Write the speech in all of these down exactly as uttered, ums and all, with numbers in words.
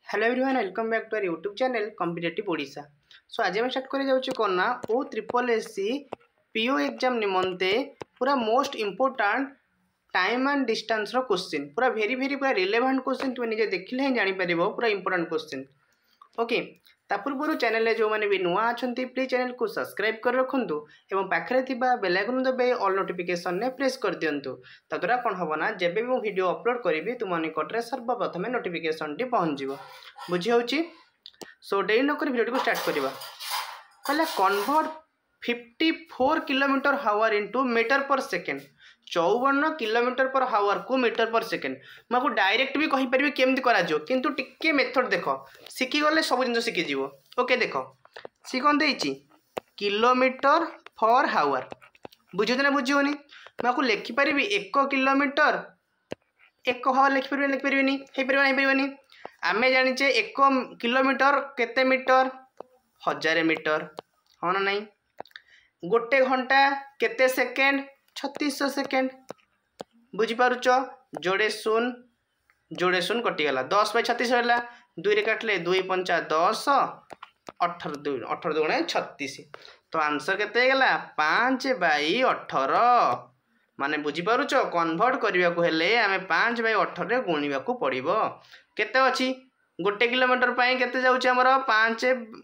Hello everyone welcome back to our YouTube channel competitive Odisha. So आज हम start कर जाउछु कोन ना O triple SC PO exam निमंते पूरा most important time and distance रो क्वेश्चन पूरा वेरी वेरी पूरा रिलेवेंट क्वेश्चन तुम निजे देखिले ही जानि परिबो पूरा इंपोर्टेंट क्वेश्चन। ओके ता पूर्व चैनल जो मैंने भी नुआ अच्छा प्लीज चैनल को सब्सक्राइब कर रखुँ और पाखे बेल आइकन दबे ऑल नोटिफिकेशन ने प्रेस कर दिंतु तद्वारा कौन हम ना जब भी मुझे वीडियो अपलोड करी तुम निकटने सर्वप्रथम नोटिफिकेशन टी पहुँच बुझी हो। सो डेरी नक वीडियो को स्टार्ट करवा पहले convert fifty four kilometre hour into metre per second चौवन किलोमीटर पर हावर को मीटर पर सेकेंड मुझे डायरेक्ट भी कहीपर केमती कर किंतु टिके मेथड देख शिखीगले सब जिन शिखीज। ओके देख सी कौन दे किलोमीटर फॉर हावर बुझे ना बुझे मुझे लिखिपारि एक किलोमीटर एक हावर लिखिपार लिखिपारे आम जाचे एक किलोमीटर केते मीटर हजार मीटर हाँ ना नहीं गोटे घंटा केते सेकेंड छत्तीस सेकेंड बुझीपारुच जोड़े शून्य जोड़े शून्य कटिगला दस बै छत्तीस है दुई काटले दुई पंचा दस अठर दुई अठर दुगुणे छत्तीस तो आंसर केते गला पाँच बै अठर माने बुझीपारुच कन्वर्ट करने को हेले आमे पाँच बै अठर रे गुणिबा को पड़िबो केते अछि गोटे किलोमीटर पई केते जाउची हमर पाँच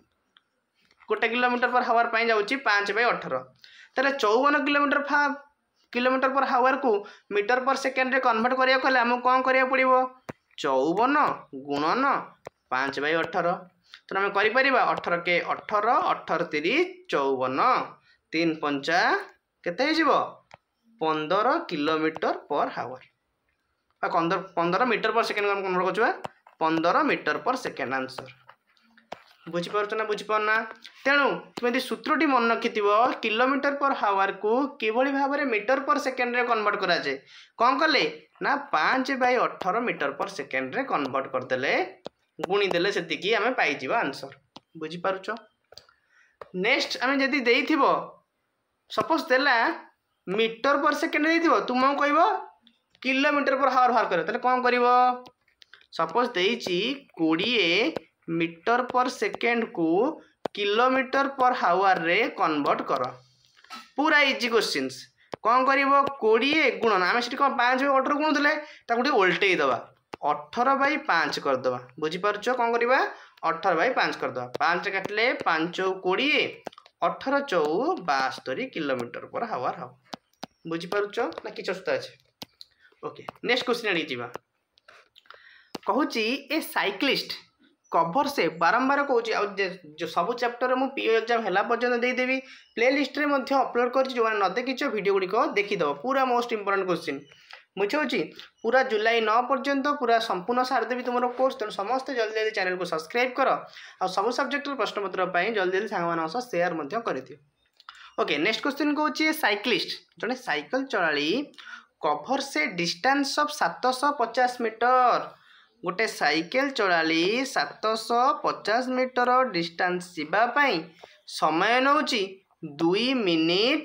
गोटे किलोमीटर पर हावर पई जाउची पाँच बै अठर ताले चौवन किलोमीटर फा किलोमीटर पर हावर को मीटर पर सेकेंड रे कन्वर्ट करिया को हमको कौन करिया पड़िबो चौवन गुणन पाँच बै अठर तो आम कर अठर के अठर अठर तीस चौवन तीन पंचा केते हो पंदर किलोमीटर पर हावर पंदर पंदर मीटर पर सेकेंड कन्वर्ट कर पंदर मीटर पर सेकेंड आंसर बुझीपार ना बुझीपारना। तेणु तुम यदि सूत्रटी मन रखि किलोमीटर पर हावर को किभली भाव में मीटर पर सेकेंड रे कन्वर्ट करा जाए कौन कले ना पाँच बै अठर मीटर पर सेकेंड रे कन्वर्ट करदेले गुणीदेले से आम पाई आंसर बुझीपारुच। नेक्स्ट आम जदि देइथिबो सपोज देला मीटर पर सेकेंड देइथिबो तुमको कहबो किलोमीटर पर हावर बाहर कर कौन कर सपोज देइची बीस मीटर पर सेकेंड को किलोमीटर पर हावर रे कन्वर्ट कर पूरा इजी क्वेश्चंस कौन कर बीस गुणन आम से पाँच बै अठर गुण देते उल्टे दबा अठर बै पाँच करदे बुझीपारुच कौन करवा अठर बै पाँच करदे पाँच काटले पाँच कोड़े अठर चौ बास्तरी किलोमीटर पर हावर हम बुझीपारुच ना कि असुविधा अच्छे। ओके नेक्स्ट क्वेश्चन आड़ी जा कहूँ ए साइक्लिस्ट कभर से बारंबार कहूँ जो सब चैप्टर मु पीओ एग्जाम है पर्यटन देदेवी प्ले लिस्ट रे अपलोड कर जो न देखी वीडियो गुड़िक देखीदेव पूरा मोस्ट इंपोर्टेंट क्वेश्चन बुझे पूरा जुलाई नौ पर्यंत पूरा संपूर्ण सारदेवी तुम कोर्स तेणु समस्त जल्दी जल्दी चैनल को सब्सक्राइब कर आ सब सब्जेक्ट प्रश्न पत्र जल्दी जल्दी सांग सेयार कर दियो। ओके नेक्स्ट क्वेश्चन कहूँ साइक्लिस्ट जड़े साइकिल चलाड़ी कभर से डिस्टेंस ऑफ सात सौ पचास मीटर गोटे साइकिल चलाली सात सौ पचास मीटर डिस्टेंस जावाई समय नौची दुई मिनिट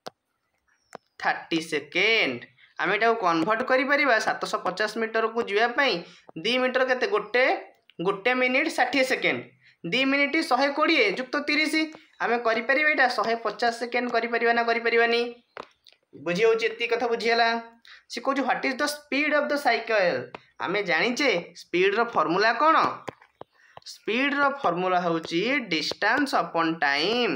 थर्टी सेकेंड आम एटा कन्वर्ट कर सात सौ पचास मीटर को जावाई दी मीटर के गोटे गोटे मिनिट षाठी सेकेंड दी मिनिट शहे कोड़े जुक्त तीस आम कर शहे पचास सेकेंड कर ना कर बुझी हो कथा बुझीगला सी कहूँ what is the speed of the cycle आम जाचे स्पीड रो फॉर्मूला कौन स्पीड रो फॉर्मूला हूँ distance upon time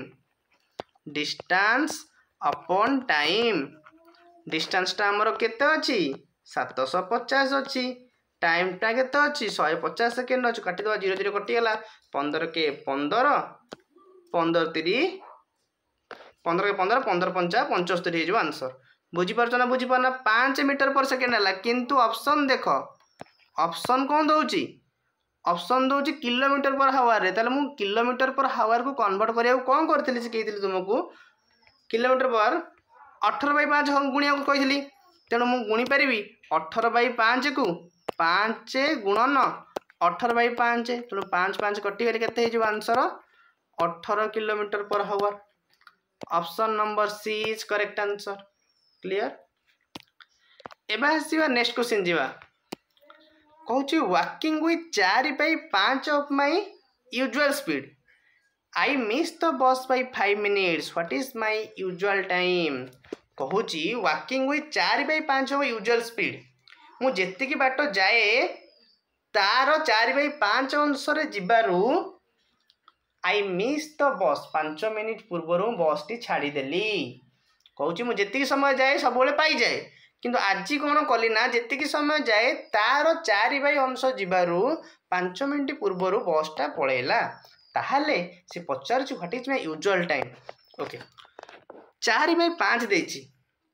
distance upon time distance टा हमर केते अछि सात सौ पचास अछि टाइम टा केते अछि शहे पचास सेकेंड अछि काटी दवा जीरो जीरो कटि गला पंद्रह के पंद्रह पंद्रह तीस पंद्रह के पंद्रह पंद्रह पंचा पंचस्तरी हो आंसर बुझीपार ना बुझीपारना पाँच मीटर पर सेकेंड है किंतु ऑप्शन देख ऑप्शन कौन दौर ऑप्शन दौर किलोमीटर पर हावर रे मु किलोमीटर पर हावर को कन्वर्ट करिया कौन करथिली सिखैथिली तुमको किलोमीटर पर अठर बै पाँच गुणिया को कही तेणु मुझे गुणी पारि अठर बै पाँच को पाँच गुणन अठर बै पाँच तेणु पाँच पाँच कटिगले केते हो आंसर अठर kilometre per hour option number C is correct answer clear. एबे आसीबा नेक्स्ट क्वेश्चन जीवा कहूँ वॉकिंग विथ चार बै पाँच of my usual speed I miss the bus by five minutes what is my usual time कहूँ walking with चार बै पाँच ऑफ यूजुअल स्पीड मु जेतिकी बाट जाए तार चार बै पाँच अंश जिबारू आई मिस द बस पांच मिनिट पूर्व बस टी छाड़देली कहूँ मुझे समय जाए सब पाई जाए किंतु आज कौन कली ना जी समय जाए तार चार बै अंश जिबारू पांच मिनिट पूर्व बसटा पलैला ताहले से पचार what is my usual time okay चार बै पाँच देछि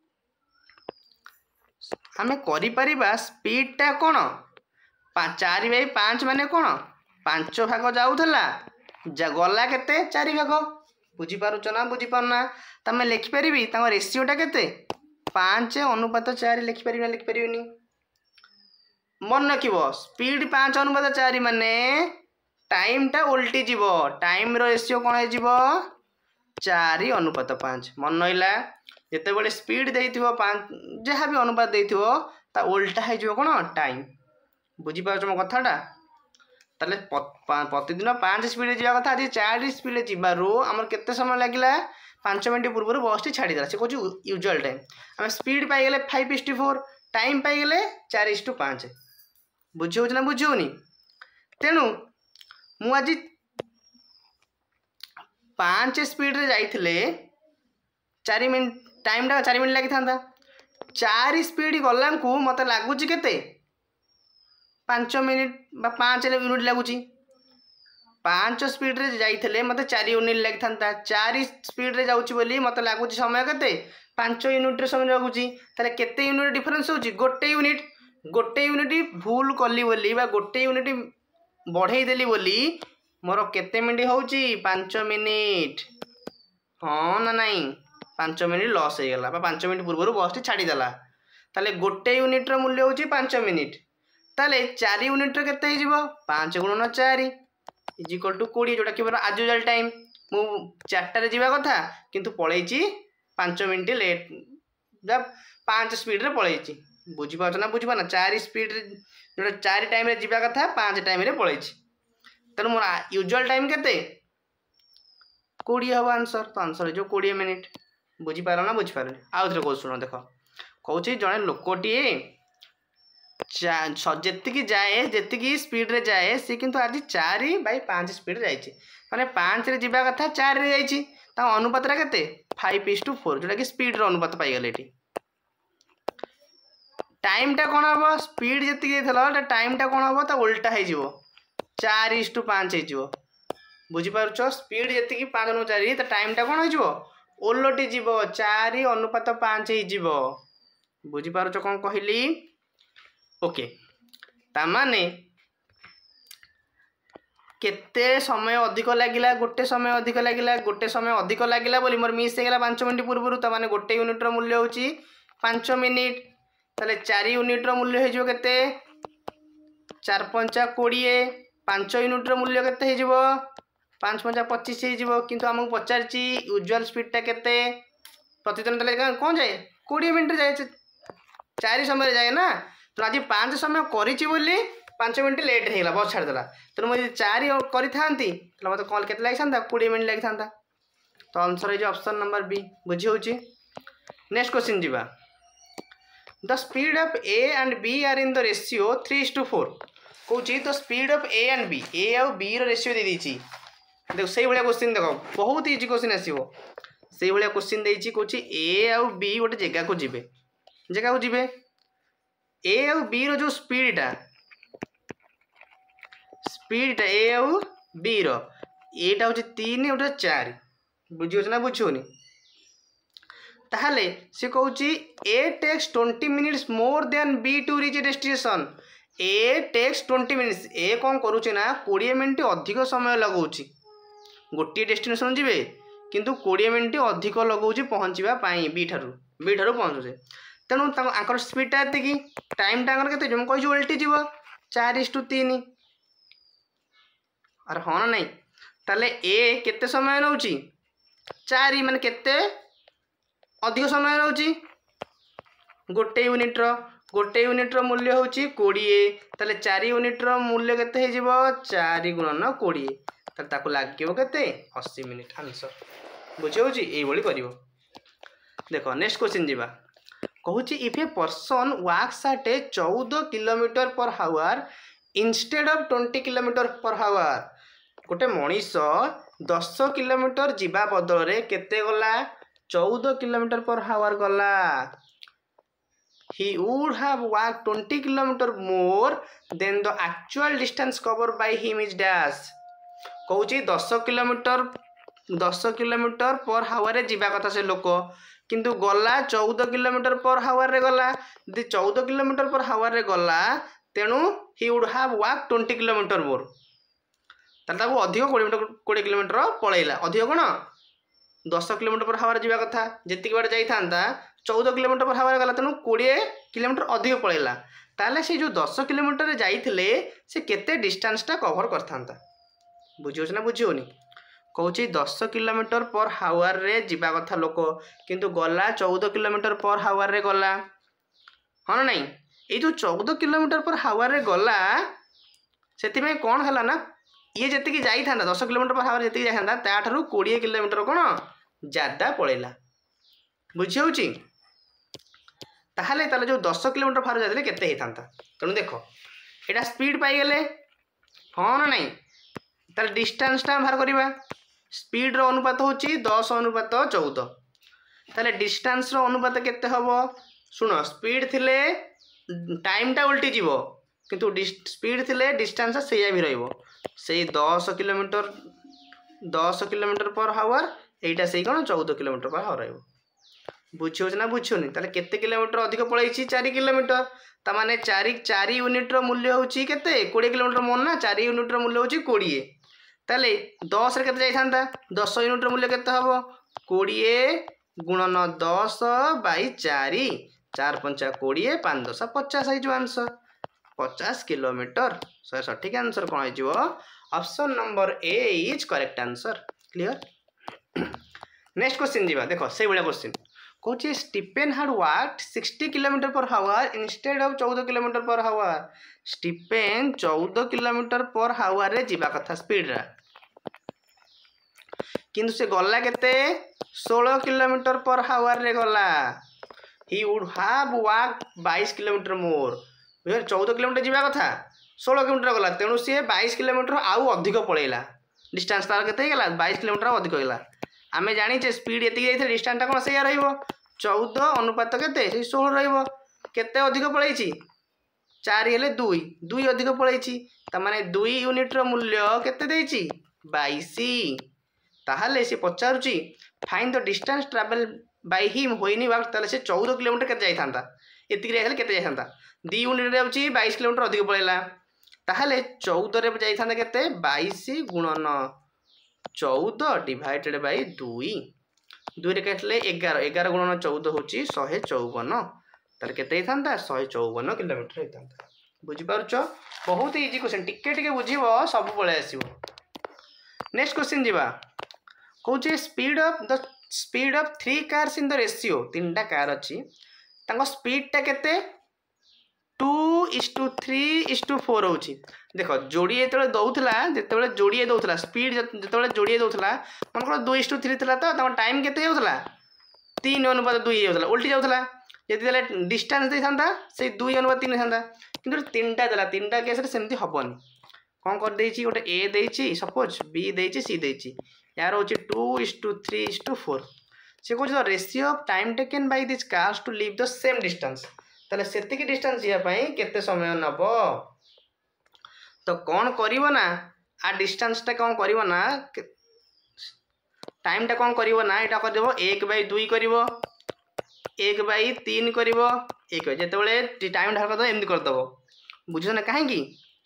आमे करि परिबा स्पीडटा कौन चार बै पाँच माने कौन पांच भाग जाऊला गला केते चार भाग बुझीपारुच ना बुझीपारना तमें लिखिपारि रेसीोटा केते पाँच अनुपात चार लिखिपारि ना लिखिपारि मन रख स्पीड पाँच अनुपात चार माने टाइमटा उल्टी जीव टाइम रेसीो कौन हो चार अनुपात पाँच मन रहा जिते बड़े स्पीड देथिबो पाँच जहाँ भी अनुपात देथिबो ता उल्टा हो कौन टाइम बुझीपारुच मो कथाटा ताले प्रतिदिन पाँच स्पीड जा कथा आज चार स्पीड जीवारू आमर केते समय लगिला पांच मिनट पूर्व बस टी छाड़ीदेला से कहूँ यूजुअल टाइम आम स्पीड पाईगले five is to four time पाईगले चार इस टू पाँच बुझी ना बुझी तेणु मु आज पाँच स्पीड रे जाइथिले चार मिनट टाइमटा चार मिनट लगी था चार स्पीड गला को मत लगुच केते पांच मिनिट बा पाँच यूनिट लगुच पाँच स्पीड रे जाइथिले मत चार यूनिट लगी था चार स्पीड रे जाउची बोली मत लगुच समय केते पाँच यूनिट रे समय लगुच ताले केते यूनिट डिफरेंस होची गोटे यूनिट गोटे यूनिट भूल कली बोली बा गोटे यूनिट बढ़ई देली बोली मोर केते मिनिट होची पाँच मिनिट हाँ ना नहीं पाँच मिनिट लॉस हो गला बा पाँच मिनिट पूर्व बस टी छाड़ीदेला ताले गोटे यूनिट रो मूल्य होची पाँच मिनिट ताले चार यूनिट रो केते हिजिबो पाँच गुणन चार इज इक्वल टू बीस जोटा कि आज यूजुअल टाइम मु चार रे जीवा कथा किंतु पळेची पाँच मिनिट लेट जब पाँच स्पीड रे पळेची बुझी पाछ ना बुझी ना चार स्पीड रे जोटा चार टाइम रे जीवा कथा पाँच टाइम रे पळेची तेणु मोर यूजुअल टाइम केते बीस हम आंसर तो आंसर जो बीस मिनिट बुझी पार ना बुझी पार आउ थे कह शुण देख कहूँ जड़े लोकटीए जी जाए जी स्पीड रे जाए सी किंतु आज चार बै पाँच स्पीड जाइए माने पाँच रे जीवा कथा चार रे जाइए अनुपात केते फाइव इस टू फोर जोटा कि स्पीड रो अनुपात पाईगले टाइमटा कौन हम स्पीड जी टाइमटा कौन हम तो उल्टा हो चार इस टू पाँच हो बुझीपारुच स्पीड जी पाँच नु चार तो टाइमटा कौन हो ओलटी जीव चार अनुपात पाँच हो बुझीपारुच कौन कहली ओके तामाने केते समय अधिक लगिला गोटे समय अधिक लगिला गोटे समय अधिक लगिला बोली मोर मिस होगला पाँच मिनिट पूर्व तामाने गोटे यूनिट रो मूल्य होची पाँच मिनिट ताले चार यूनिट रो मूल्य हो केते चार पंचा बीस पाँच यूनिट रो मूल्य केते हो पाँच पंचा पच्चीस हो किंतु आमको पचारची यूजुअल स्पीडटा केते प्रतिदिन ताले कौन जाए बीस मिनिट जाए चार समय जाए ना तो आज पाँच समय करी बोली पाँच मिनट लेट होगा बस छाड़देला तेणु मुझे चार करी मत कल के लगी था बीस मिनट लगी था तो आंसर है ऑप्शन नंबर बी बुझी होची नेक्स्ट क्वेश्चन जीवा the speed of A and B are in the ratio three is to four कौन the speed of A and B A आउ बी रेशियो दे देछि देख से भाया क्वेश्चन देख बहुत इजी क्वेश्चन आसो से भाया क्वेश्चन देछि कौन ए आउ बी गोटे जगह को जीवे जगह को जीवे ए आउ बी रो जो स्पीडटा स्पीडटा ए आउ बी रो एटा होची तीन एटा चार बुझी ना बुझुनी ताहले से कहूची A takes twenty minutes more than B to reach destination A takes twenty minutes A कौन करुचे ना बीस मिनिट अधिक समय लगाउची गोटे डेस्टिनेशन जीवे किंतु बीस मिनिट अधिक लगाउची पहुँचवा बी ठारू बी ठारू पहुँचे तेणु आंकर स्पीडटा एति टाइमटा के जो कही उल्टी जीव चार इस टू तीन अरे हाँ ना नहीं ताले ए केते समय नौची चार माने केते अधिक समय नौची गोटे यूनिट रो गोटे यूनिट्र मूल्य हूँ कोड़े ताले चार यूनिट्र मूल्य केते हो चार गुणन कोड़े ताको लगे केते अस्सी मिनिट आंसर बुझे होची एई भली करिवो। देखो नेक्स्ट क्वेश्चन जीवा कहूँ if a person works at a चौदह kilometre per hour instead of twenty kilometre per hour गोटे मनीष दस किलोमीटर जीवा बदल रे केते गला चौदह किलोमीटर पर हावर गला he would have walked twenty kilometer more than the actual distance covered by him is dash कहूँ दस किलोमीटर दस किलोमीटर पर हावर रे जीवा कथा से लोक किंतु गला चौदह किलोमीटर पर हावर रे गला यदि चौदह किलोमीटर पर हावर रे गला तेणु he would have walked twenty kilometre more तार ताको अधिक कोड़े किलोमीटर पलैला अधिक कौन दस किलोमीटर पर हावर जीवा कथा जी बाटे जाइथा चौदह किलोमीटर पर हावर गला तेणु कोड़े किलोमीटर अधिक पलैला ताले से जो दस किलोमीटर जाइथिले से केते डिस्टेंसटा कवर करथांता बुझियोछ ना बुझियोनी कहूँ दस किलोमीटर पर हावर रे जीवा कथा लोक किंतु गला चौदह किलोमीटर पर हावर रे गला हाँ ना नहीं ये जो चौदह किलोमीटर पर हावर रे गला से कौन है ना ये जी जाइथा दस किलोमीटर पर हावर जी जाइथा ताठू कोड़े किलोमीटर कौन ज्यादा पलैला बुझी होची ताहले ताले जो दस किलोमीटर फार जाते केते होता तेणु देख यहाँ स्पीड पाईगले हाँ ना नहीं तार डिस्टेंसटा बाहर करवा स्पीड रो अनुपात होची दस अनुपात चौदह ताले डिस्टेंस रो अनुपात केते हबो सुनो स्पीड थिले टाइमटा उल्टी जीवो किंतु स्पीड थिले डिस्टेंस सेया भी रहिबो से दस किलोमीटर दस किलोमीटर पर हावर एटा से कौन चौदह किलोमीटर पर हावर रहिबो बुझी हो ना बुझुनी ताले केते किलोमीटर अधिक पलैछि चार किलोमीटर ता माने चार चार यूनिट रो मूल्य होची केते बीस किलोमीटर मन ना चार यूनिट रो मूल्य होची बीस ताले दस रे केते जाइथांता दस यूनिट रो मूल्य केते हबो बीस गुणन दस बाई चार चार पंचा बीस पाँच दस पचास हो आंसर पचास किलोमीटर सो सठिक आंसर कौन हो option number A is correct answer clear. Next question जीवा देखो से भाया क्वेश्चन कहूँ Stephen had walked sixty kilometre per hour instead of चौदह किलोमीटर पर हावर स्टीफेन चौदह किलोमीटर पर हावर रे जीवा कथा स्पीड रा किंतु से गला केते सोलह किलोमीटर पर हावर रे गला ही वुड हैव वॉक्ड बाईस किलोमीटर मोर चौदह किलोमीटर जीवा कथा सोलह किलोमीटर गला तेणु सी बाईस किलोमीटर आउ अधिक पलैला डिस्टेंस तार केते गला बाईस किलोमीटर अधिक गला आमे जानिचे स्पीड एति जाइथे डिस्टेंसटा कोन सेया रहइबो चौदह अनुपात केते सोलह रहइबो केते अधिक पलैछि चार हेले दुई दुई अधिक पलैछि त माने दुई यूनिट रो मूल्य केते देछि बाईस ताहाले से पचारुछि find the distance travel by him होइनी वाक ताले से चौदह किलोमीटर केते जाइथांता एति रे हेले केते जाइथांता दो यूनिट रे आउछि बाईस किलोमीटर अधिक पलैला ताहाले चौदह रे जाइथांता केते बाईस गुणन चौदह डिवाइडेड बाई दुई दुई रे काटले एगार एगार गुणन चौदह होची शहे चौवन तार केते था शहे चौवन किलोमीटर होता बुझीपार बहुत इजी क्वेश्चन टिके टिके बुझीब सब बड़े आसो। नेक्स्ट क्वेश्चन जीवा कहूँ speed of the speed of three cars in the ratio तीन टा कार अच्छी स्पीडटा केते two is to three is to four हो देख जोड़िए जो दौला जो जोड़िए दौला स्पीड जो जोड़िए दौला मन दु इज टू थ्री था तो टाइम केते होता तीन अनुपात दुई होता उल्टी जाऊला जब डिस्टेंस दे था से दुई अनुपात तीन था कि तीन टा देला तीन टा केस सेमती हेनी कौन कर देछि गोटे ए देछि सपोज बी देछि सी देछि यार होछि two is to three is to four से कहूँ the ratio of time taken by this cars to leave the same distance ताले सेतिकी डिस्टेंस जावाई केते समय नब तो कौन करिवो ना आ डिस्टेंसटा कौन करिवो ना टाइमटा कौन करिवो ना एटा कर देबो एक बाई दुई करिवो एक बाई तीन करिवो एक बाई जेतेबेले टाइम ढाल कर एमती कर दबो बुझो ना काहे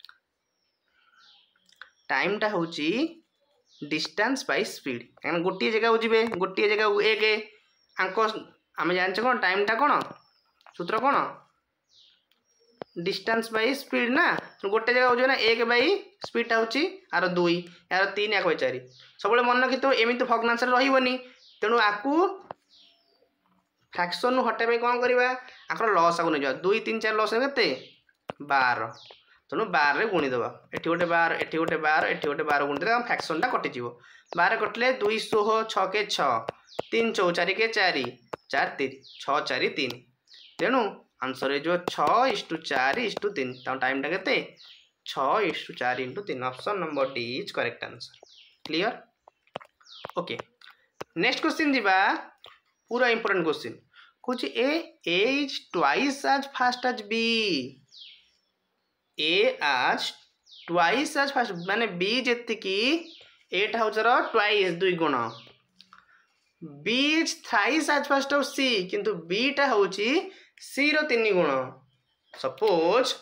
टाइमटा होची डिस्टेंस बाय स्पीड कारण गोटे जगह को जिवे गोटे जगह को एक आंक आमे जानछ कोन टाइमटा कोन सूत्र कौन डिस्टेंस बाई स्पीड ना गोटे जगह हो ना एक बाई स्पीडटा हूँ यार दुई यार तीन एक बाई चार सब मन रखी तो एमती भग्नांश रही तेणु आपको फ्रैक्शन हटाई कौन करवा आकर लस आगे नहीं दुई तीन चार लस के बार तेणु बार रे गुणीदेव एटी गोटे बार एटी गोटे बार एटी गोटे बार गुणीदे फ्रैक्शनटा कटिज बार कटिले दुई षोह छ के छ तीन चौ चार के चार चार तीन छ चार तीन तेणु आंसर हो छ इष्टु चार इष्टु तीन टाइमटा के छ इष्टु चार इंटू तीन option number D is correct answer clear okay next question जीवा पूरा इंपोर्टेंट क्वेश्चन कुछ A A is twice as fast as B A as twice as fast माने बी जेति की एट हाउजर ट्वाइस दुई गुण B is thrice as fast of C किंतु बी टा होची सी रो तीन गुण सपोज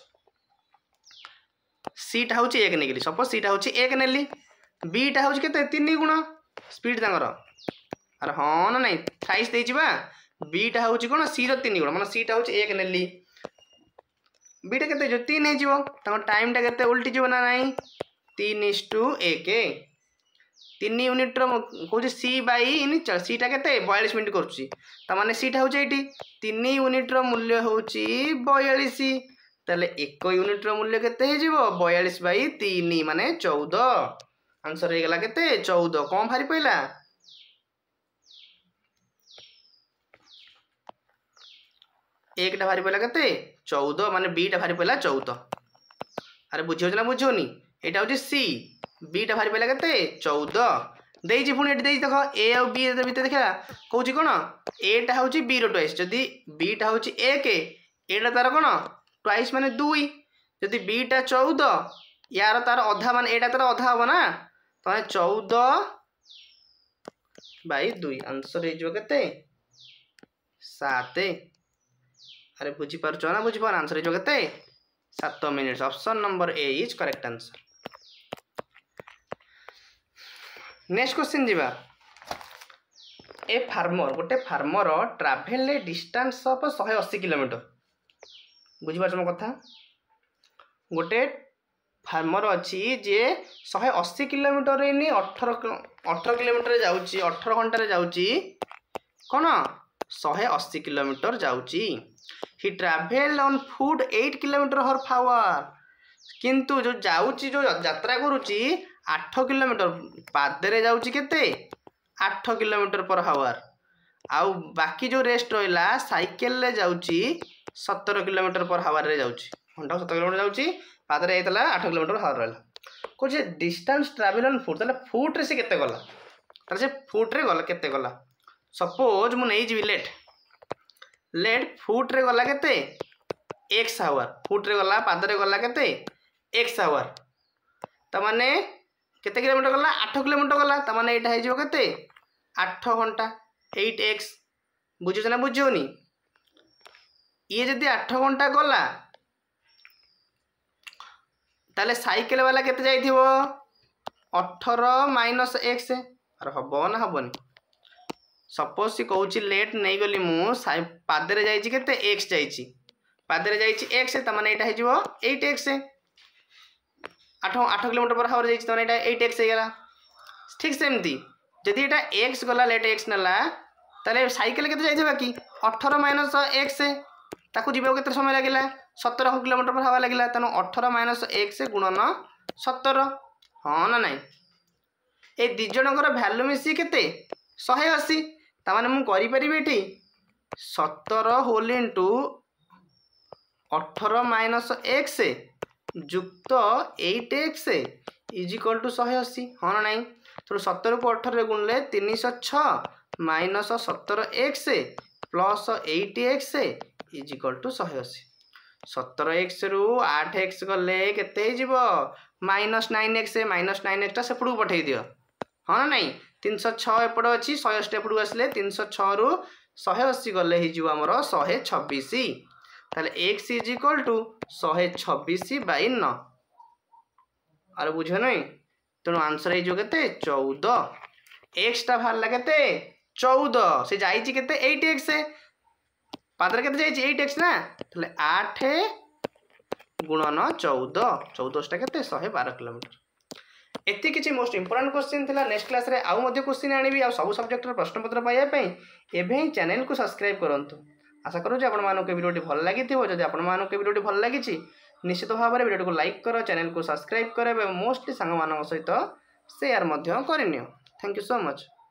सी टा होची एक नेली सपोज सी टा होची एक नेली बी टा होची केते तीन गुण स्पीड तांगर अरे हाँ ना नहीं थ्राइस देछि बा बी टा होची कोन सी रो तीन गुण माने सी टा होची एक नेली बीटा केते जो तीन है जीवो ताको टाइम टा केते उल्टी जीवो ना नहीं तीन इस टू एक तीन यूनिट रो कहूँ सी बाई इन चल सी टा केते बयालीस मिनट करुच्ची ता माने सी टा होची एटी तीन यूनिट रो मूल्य होची बयालीस ताले एक यूनिट रो मूल्य केते हे जीवो बयालीस बाई तीन माने चौदह आंसर हे गला केते चौदह कौन भारी पइला एक टा भारी पड़ा के चौदह माने बी टा भारी पड़ा चौदह अरे बुझे ना बुझोनी यहाँ हूँ सी बी टा भारी पड़ा के चौदह देजी पुणी ये देख ए आ बी भितर देखा कौन कौन ए टा हूँ बी रो ट्वाइस जदि बी टा हूँ एक एटा तार कौन ट्वाइस माने दुई जदि बी टा चौदह यार तार अधा मान एटा तार अधा हम ना तो चौदह बाई दुई आंसर हो सात अरे बुझी पार्छ ना बुझी पार आंसर हो के सात minutes option number A is correct answer next question जीवा ए फार्मर गोटे फार्मर ट्राभेल डिस्टेंस ऑफ एक सौ अस्सी किलोमीटर बुझी पार्छ मो कथा गोटे फार्मर अच्छी जे एक सौ अस्सी किलोमीटर इन अठारह अठारह किलोमीटर जाउची अठारह घंटा जाउची कौन एक सौ अस्सी किलोमीटर जाउची ही ट्राभेल ऑन फुट आठ किलोमीटर हर आवर किंतु जो जाउची जो यात्रा करुची आठ किलोमीटर पादरे जाउची केते आठ किलोमीटर पर आवर आउ बाकी जो रेस्ट रहिला साइकिल ले जाउची सत्तर किलोमीटर पर आवर रे जाउची घंटा सत्तर किलोमीटर जाउची पादरे आइतला आठ किलोमीटर आवर रहला कुछ डिस्टेंस ट्राभेल ऑन फुट ताले फुट रे से केते गला ताले से फुट रे गला केते गला सपोज मु नै जिवि लेट लेट फुट रे गला केते एक्स आवर फुट रे गला पादरे गला केते एक्स आवर त माने केते किलोमीटर गला आठ किलोमीटर गला त माने एटा हे जो केते आठ घंटा आठ एक्स बुझिछ ना बुझियोनी ये जदी आठ घंटा गला ताले साइकिल वाला केते जाइथिबो अठारह माइनस एक्स अरे हबो ना हबोनी सपोज सी कहूँ लेट नहीं गली मु पादरे जाइए केते एक्स जाइए पादरे जाइए एक्स तमाने यहाँ हो एट एक्स आठ आठ किलोमीटर पर हावर जाइए तो एट एक्स होगा ठीक सेमती जदि यहाँ एक्स गला लेट एक्स नाला ताले साइकिल के जाइए कि अठारह माइनस एक्स ताकू जीवा के समय लगे सतर किलोमीटर पर हावर लगे तेणु अठारह माइनस एक्स गुणन सतर हाँ ना नाई ये दिज जनकर भैल्यू मिसी के शहे अशी ताने मुझे सतर होल इंटू अठारह माइनस एक्स जुक्त eight X is equal to शहे अशी हाँ ना नाई तो सतर को अठारह गुणले तीन सौ छ माइनस सतर X plus eight X is equal to शहे अशी सतर एक्स रु आठ एक्स गले केते minus nine X minus nine एक्सटा सेपटू पठे दियो हाँ ना नाई तीन सौ छ एपट अच्छी शहे अशी एपटू आसले तीन सौ छ रु शहे अशी गले होमर शहे छब्बीस ताले एक्स इज इक्वल टू शहे छब्बीस बै न अरे बुझ नहीं तेणु आंसर हो चौदह एक्स टा बाहर के चौदह से जाइए केते एट एक्स पादर के जाइए एट एक्स ना ताले आठ गुणन चौदह चौदह के शहे बार किलोमीटर एति किछि मोस्ट इंपोर्टेंट क्वेश्चन थिला। नेक्स्ट क्लास रे आउ मध्ये क्वेश्चन आनिबि आ सब सब्जेक्ट रो प्रश्न पत्र पाइबा पई एबे ही चैनल को सब्सक्राइब करंतु। आशा करू जे आपण मानको के वीडियोटी भल लागिथिबो। जदि आपण मानको के वीडियोटी भल लागिछि निश्चित भाव में वीडियो को लाइक कर, चैनल को सब्सक्राइब कर, मोस्टली सांग मान सहित शेयर मध्य करनियो। Thank you so much.